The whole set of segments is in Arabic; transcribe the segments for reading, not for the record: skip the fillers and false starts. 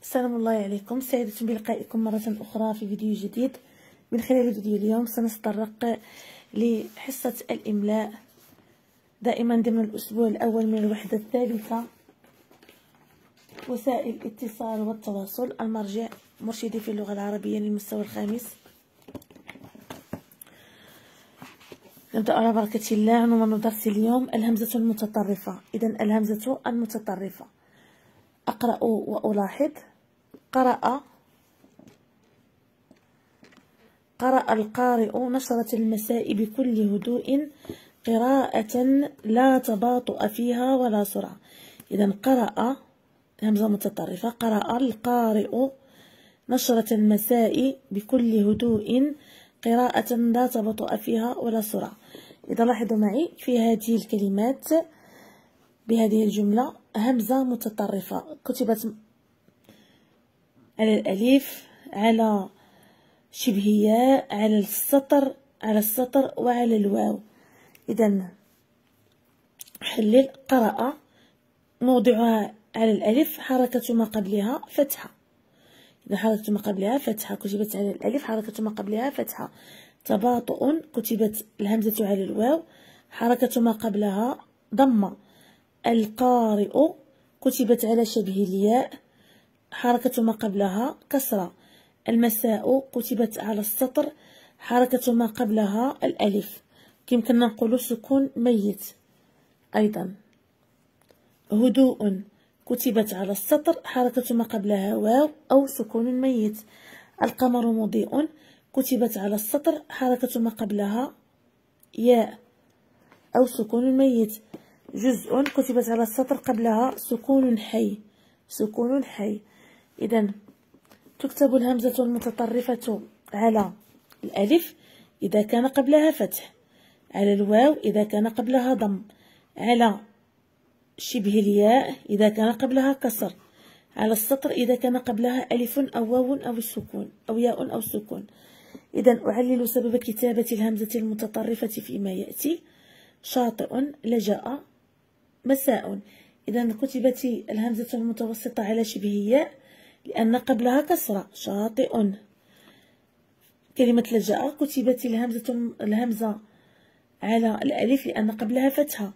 السلام الله عليكم، سعيدة بلقائكم مرة أخرى في فيديو جديد. من خلال فيديو اليوم سنتطرق لحصة الإملاء دائما ضمن الأسبوع الأول من الوحدة الثالثة، وسائل الاتصال والتواصل، المرجع مرشدي في اللغة العربية للمستوى الخامس. نبدأ على بركة الله. عنوان درس اليوم الهمزة المتطرفة. إذن الهمزة المتطرفة. أقرأ وألاحظ. قرأ القارئ نشرة المساء بكل هدوء قراءة لا تباطؤ فيها ولا سرعة. إذن قرأ همزة متطرفة. قرأ القارئ نشرة المساء بكل هدوء قراءة لا تباطؤ فيها ولا سرعة. إذا لاحظوا معي في هذه الكلمات بهذه الجملة همزة متطرفة كتبت على الألف، على شبهية، على السطر وعلى الواو. إذن حلل. قرأ موضعها على الألف، حركة ما قبلها فتحة. إذا حركة ما قبلها فتحة كتبت على الألف، حركة ما قبلها فتحة. تباطؤ كتبت الهمزة على الواو، حركة ما قبلها ضمة. القارئ كتبت على شبه الياء، حركة ما قبلها كسرة. المساء كتبت على السطر، حركة ما قبلها الألف. يمكننا نقول سكون ميت. أيضا هدوء كتبت على السطر، حركة ما قبلها واو أو سكون ميت. القمر مضيء كتبت على السطر، حركة ما قبلها ياء أو سكون ميت. جزء كتبت على السطر قبلها سكون حي. إذن تكتب الهمزة المتطرفة على الألف إذا كان قبلها فتح، على الواو إذا كان قبلها ضم، على شبه الياء إذا كان قبلها كسر، على السطر إذا كان قبلها ألف أو واو أو سكون أو ياء أو سكون. إذن أعلل سبب كتابة الهمزة المتطرفة فيما يأتي. شاطئ، لجأ، مساء. إذن كتبت الهمزة المتوسطة على شبه الياء لأن قبلها كسرة. شاطئ. كلمة لجأ كتبت الهمزة على الألف لأن قبلها فتحة.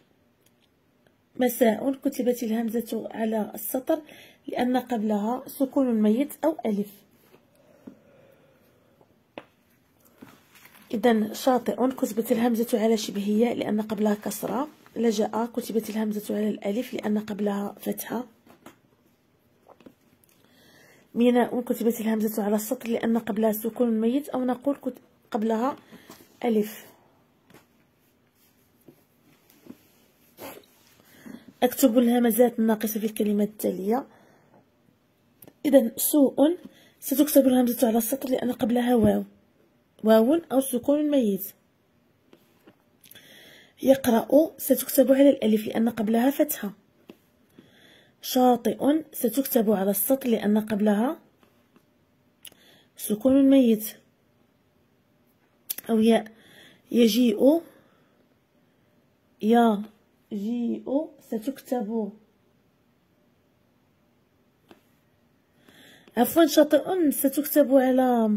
مساء كتبت الهمزة على السطر لأن قبلها سكون ميت أو ألف. إذن شاطئ كتبت الهمزة على شبهية لأن قبلها كسرة. لجأ كتبت الهمزة على الألف لأن قبلها فتحة. ميناء كتبت الهمزة على السطر لأن قبلها سكون ميت أو نقول قبلها ألف. أكتب الهمزات الناقصة في الكلمات التالية. إذن سوء ستكتب الهمزة على السطر لأن قبلها واو أو سكون ميت. يقرأ ستكتب على الألف لأن قبلها فتحة. شاطئ ستكتب على السطر لأن قبلها سكون ميت أو ياء. يجيء ستكتب عفوا شاطئ ستكتب على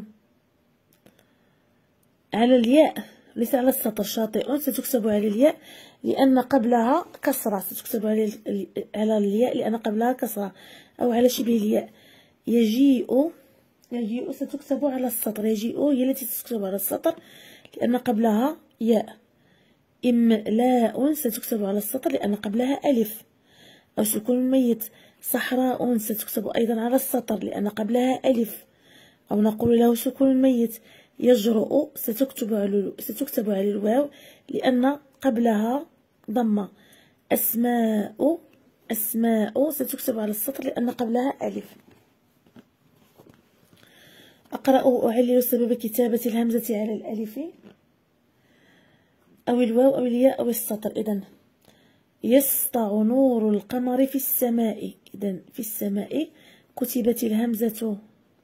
الياء ليس على السطر. شاطئ ستكتب على الياء لأن قبلها كسرة. ستكتب على الياء لأن قبلها كسرة أو على شبه الياء. يجيء ستكتب على السطر. يجيء هي التي تكتب على السطر لأن قبلها ياء. إملاء ستكتب على السطر لأن قبلها ألف أو سكون ميت. صحراء ستكتب أيضا على السطر لأن قبلها ألف أو نقول له سكون ميت. يجرؤ ستكتب على الواو لأن قبلها ضمة. أسماء ستكتب على السطر لأن قبلها ألف. أقرأ أعلل سبب كتابة الهمزة على الألف أو الواو أو الياء أو السطر. إذن يسطع نور القمر في السماء. إذن في السماء كتبت الهمزة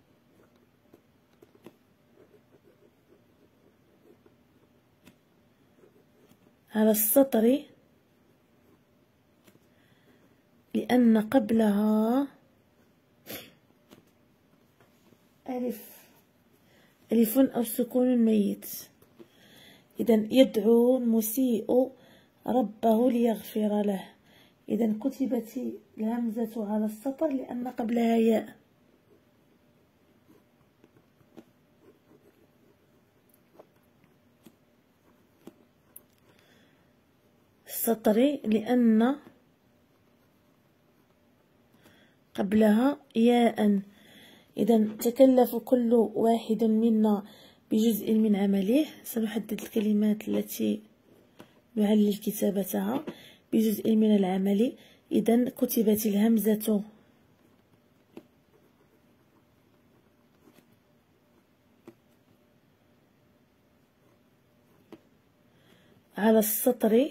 على السطر لأن قبلها ألف أو سكون ميت. إذا يدعو المسيء ربه ليغفر له. إذا كتبت الهمزة على السطر لأن قبلها ياء. السطر لأن قبلها ياء. إذا تكلف كل واحد منا بجزء من عمله. سنحدد الكلمات التي نعلل كتابتها بجزء من العمل. إذا كتبت الهمزة على السطر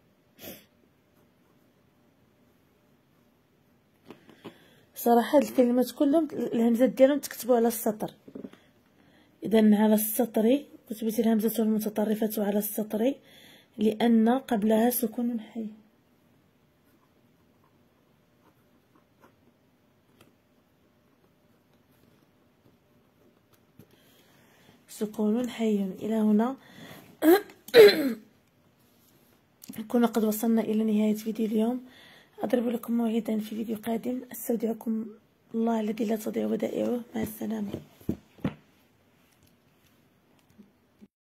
صراحة هاد الكلمات كلهم الهمزات ديالهم تكتبوا على السطر. إذا على السطر كتبت الهمزة المتطرفة على السطر لأن قبلها سكون حي. سكون حي. إلى هنا نكون قد وصلنا إلى نهاية فيديو اليوم. أضرب لكم موعدا في فيديو قادم. استودعكم الله الذي لا تضيع ودائعه. مع السلامة.